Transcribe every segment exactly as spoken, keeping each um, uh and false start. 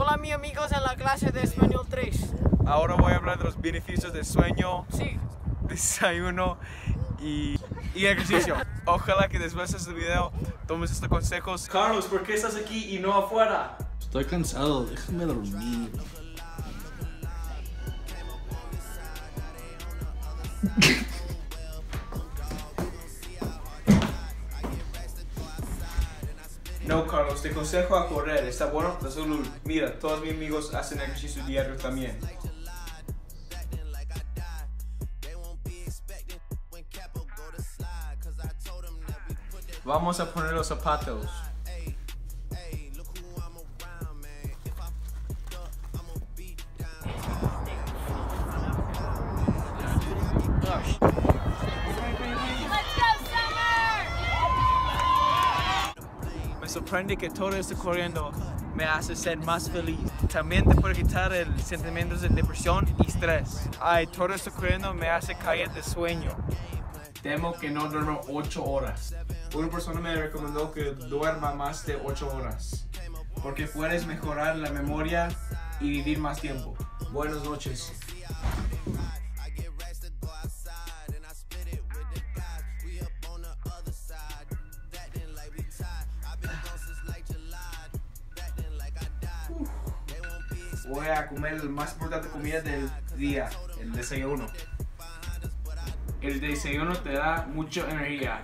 Hola mis amigos en la clase de español tres. Ahora voy a hablar de los beneficios del sueño, Sí. desayuno y, y ejercicio. Ojalá que después de este video tomes estos consejos. Carlos, ¿por qué estás aquí y no afuera? Estoy cansado, déjame dormir. No, Carlos, te aconsejo a correr, está bueno para la salud. Mira, todos mis amigos hacen ejercicio diario también. Vamos a poner los zapatos. Me sorprende que todo esto corriendo me hace ser más feliz. También te puede quitar el sentimiento de depresión y estrés. Ay, todo esto corriendo me hace caer de sueño. Temo que no duermo ocho horas. Una persona me recomendó que duerma más de ocho horas, porque puedes mejorar la memoria y vivir más tiempo. Buenas noches. Voy a comer la más importante comida del día, el desayuno. El desayuno te da mucha energía.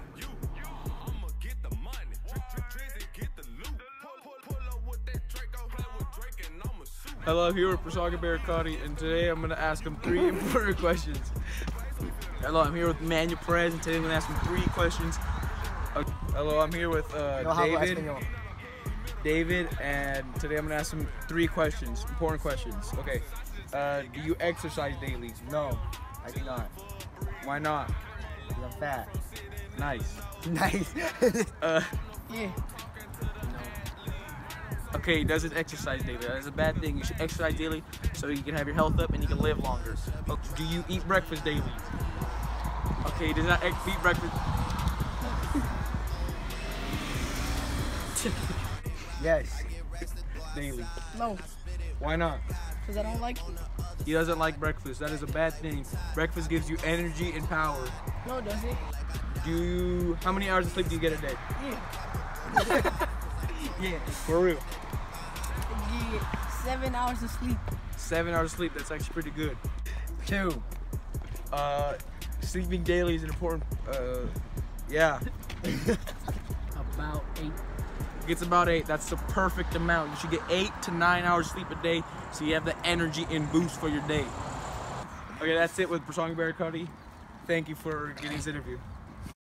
Hello, I'm here with Prasaga Barracotti, and today I'm going to ask him three important questions. Hello, I'm here with Manuel Perez, and today I'm going to ask him three questions. Uh, hello, I'm here with uh, No hablo David. español. David, and today I'm going to ask him three questions, important questions. Okay, uh, do you exercise daily? No, I do not. Why not? Because I'm fat. Nice. Nice. Uh, Yeah. okay, he doesn't exercise daily. That's a bad thing. You should exercise daily so you can have your health up and you can live longer. Okay, do you eat breakfast daily? Okay, he does not eat breakfast. Yes. Daily. No, Why not? because I don't like it. He doesn't like breakfast. That is a bad thing. Breakfast gives you energy and power. No, does it? Do you, how many hours of sleep do you get a day? Yeah. Yeah. For real? Yeah. Seven hours of sleep. Seven hours of sleep, that's actually pretty good. Two. Uh, sleeping daily is an important, uh, yeah. About eight. It's about eight. That's the perfect amount. You should get eight to nine hours sleep a day so you have the energy and boost for your day. Okay, that's it with Prasaga Barracotti. Thank you for getting this interview.